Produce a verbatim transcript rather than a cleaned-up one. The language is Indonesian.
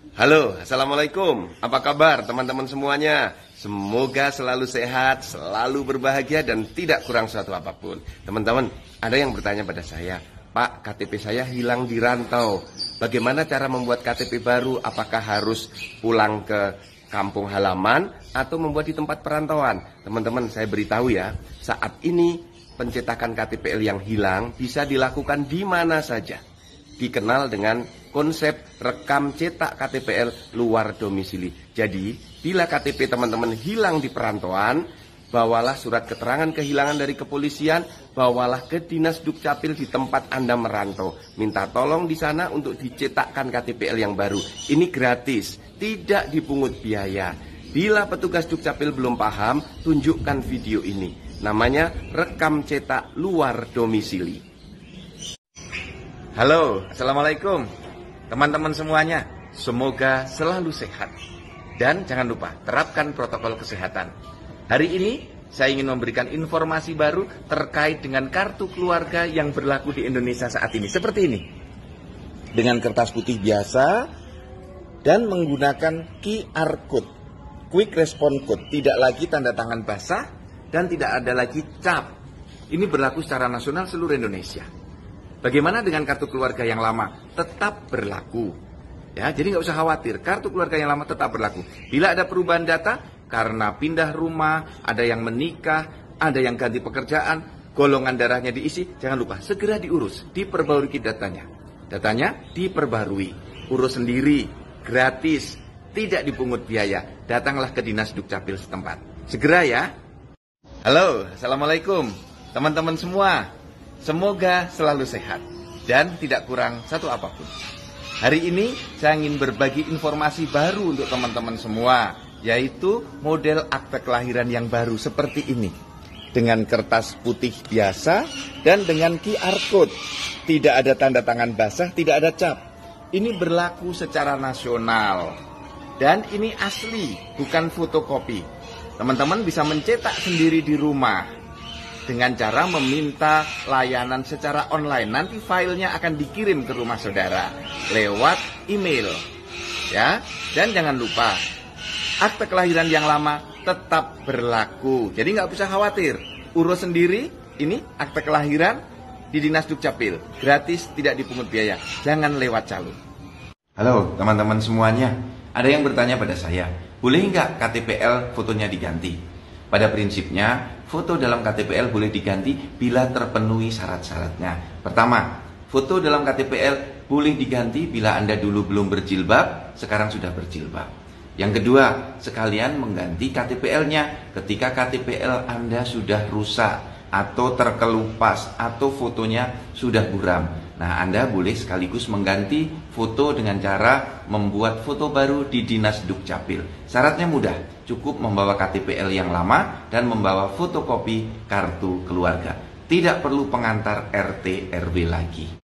Halo, Assalamualaikum. Apa kabar teman-teman semuanya? Semoga selalu sehat, selalu berbahagia, dan tidak kurang suatu apapun. Teman-teman, ada yang bertanya pada saya, Pak, K T P saya hilang di rantau. Bagaimana cara membuat K T P baru? Apakah harus pulang ke kampung halaman atau membuat di tempat perantauan? Teman-teman, saya beritahu ya, saat ini pencetakan K T P L yang hilang bisa dilakukan di mana saja. Dikenal dengan konsep rekam cetak K T P L luar domisili. Jadi, bila K T P teman-teman hilang di perantauan, bawalah surat keterangan kehilangan dari kepolisian, bawalah ke Dinas Dukcapil di tempat Anda merantau. Minta tolong di sana untuk dicetakkan K T P L yang baru. Ini gratis, tidak dipungut biaya. Bila petugas Dukcapil belum paham, tunjukkan video ini. Namanya rekam cetak luar domisili. Halo, Assalamualaikum teman-teman semuanya. Semoga selalu sehat. Dan jangan lupa, terapkan protokol kesehatan. Hari ini, saya ingin memberikan informasi baru terkait dengan kartu keluarga yang berlaku di Indonesia saat ini. Seperti ini. Dengan kertas putih biasa dan menggunakan Q R Code, Quick Response Code. Tidak lagi tanda tangan basah dan tidak ada lagi cap. Ini berlaku secara nasional seluruh Indonesia. Bagaimana dengan kartu keluarga yang lama? Tetap berlaku. Ya, jadi nggak usah khawatir, kartu keluarga yang lama tetap berlaku. Bila ada perubahan data, karena pindah rumah, ada yang menikah, ada yang ganti pekerjaan, golongan darahnya diisi, jangan lupa, segera diurus, diperbarui datanya. Datanya diperbarui, urus sendiri, gratis, tidak dipungut biaya. Datanglah ke Dinas Dukcapil setempat. Segera ya. Halo, Assalamualaikum teman-teman semua. Semoga selalu sehat dan tidak kurang satu apapun. Hari ini saya ingin berbagi informasi baru untuk teman-teman semua, yaitu model akte kelahiran yang baru seperti ini. Dengan kertas putih biasa dan dengan Q R Code. Tidak ada tanda tangan basah, tidak ada cap. Ini berlaku secara nasional. Dan ini asli, bukan fotokopi. Teman-teman bisa mencetak sendiri di rumah dengan cara meminta layanan secara online. Nanti filenya akan dikirim ke rumah saudara lewat email. Ya, dan jangan lupa, akte kelahiran yang lama tetap berlaku. Jadi nggak usah khawatir. Urus sendiri, ini akte kelahiran di Dinas Dukcapil. Gratis, tidak dipungut biaya. Jangan lewat calon. Halo teman-teman semuanya. Ada yang bertanya pada saya, boleh nggak K T P L fotonya diganti? Pada prinsipnya, foto dalam K T P L boleh diganti bila terpenuhi syarat-syaratnya. Pertama, foto dalam K T P L boleh diganti bila Anda dulu belum berjilbab, sekarang sudah berjilbab. Yang kedua, sekalian mengganti K T P L-nya ketika K T P L Anda sudah rusak atau terkelupas atau fotonya sudah buram. Nah, Anda boleh sekaligus mengganti foto dengan cara membuat foto baru di Dinas Dukcapil. Syaratnya mudah, cukup membawa K T P L yang lama dan membawa fotokopi kartu keluarga. Tidak perlu pengantar R T R W lagi.